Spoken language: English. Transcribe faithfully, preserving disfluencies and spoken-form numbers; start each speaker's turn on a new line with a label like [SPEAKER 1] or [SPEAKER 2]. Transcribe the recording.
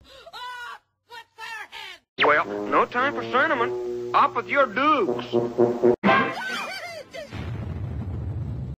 [SPEAKER 1] Oh, what's their head?
[SPEAKER 2] Well, no time for sentiment. Up with your dukes.